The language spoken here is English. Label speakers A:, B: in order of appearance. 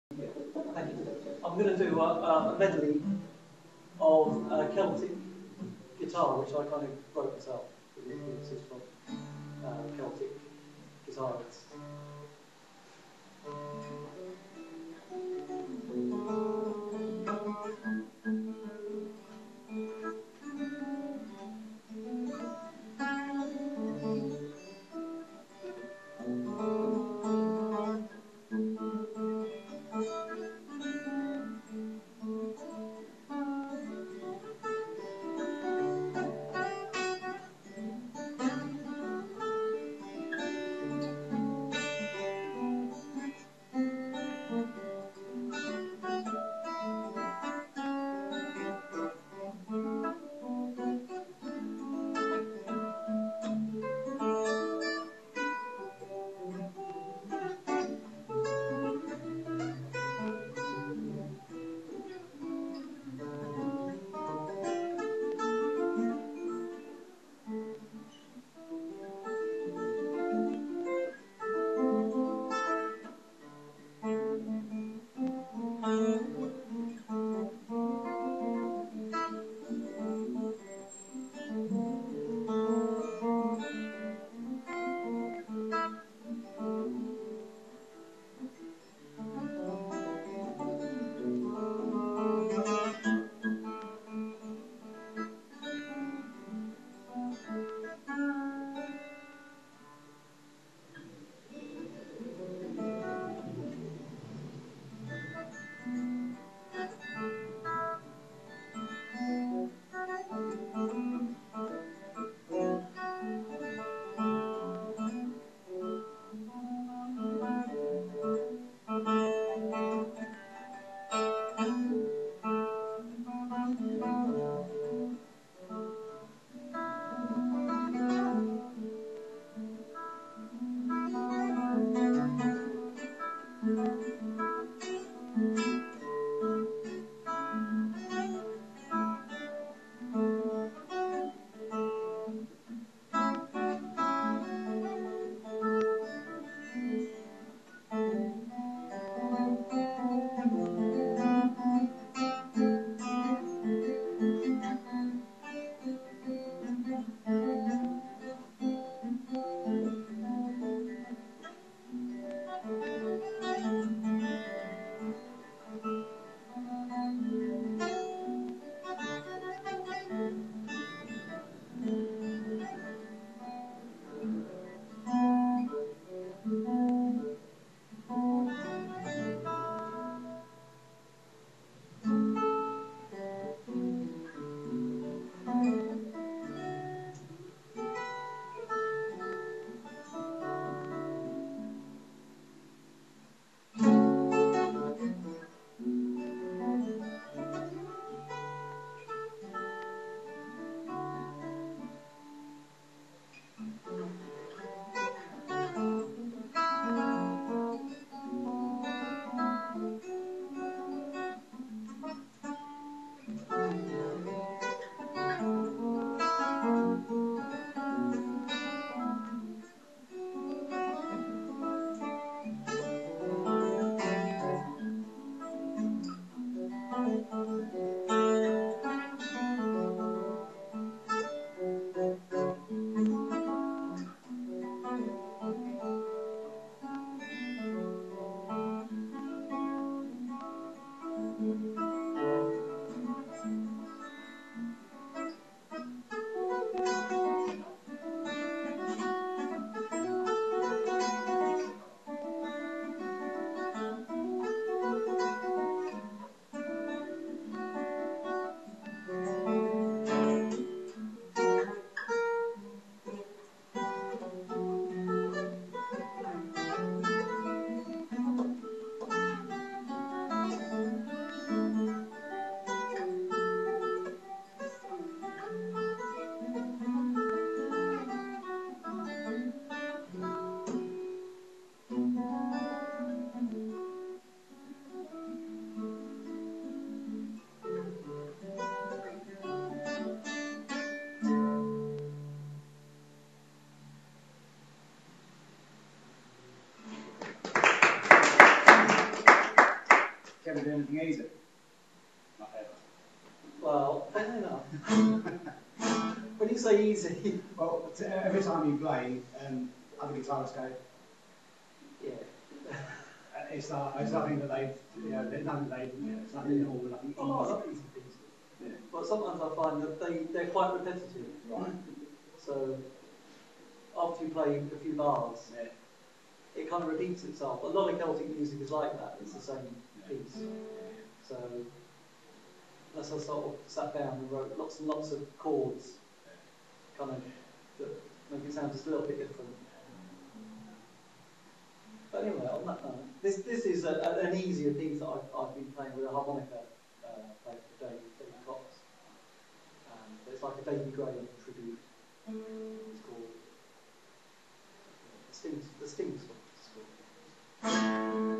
A: Thank you. I'm going to do a medley of Celtic guitar, which I kind of wrote myself with influences from Celtic guitarists.
B: ever do anything easy? Not ever.
A: Well, funny enough, when you say easy,
B: Well, every time you play, other guitarists go,
A: yeah.
B: it's nothing that they, you know, it's nothing normal, nothing easy peasy. Yeah.
A: But sometimes I find that they're quite repetitive.
B: Right.
A: So after you play a few bars,
B: Yeah.
A: it kind of repeats itself. A lot of Celtic music is like that. It's the same piece. So unless I sort of sat down and wrote lots and lots of chords, kind of that make it sound just a little bit different. But anyway, on that note, this is an easier piece that I've been playing with a harmonica player for Dave Cox. But it's like a Davy Graham tribute. It's called The Sting Song.